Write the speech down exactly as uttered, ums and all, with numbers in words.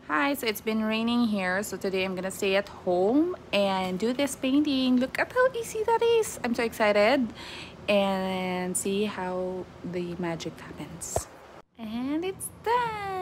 Hi, so it's been raining here, so today I'm gonna stay at home and do this painting. Look at how easy that is. I'm so excited and see how the magic happens. And it's done.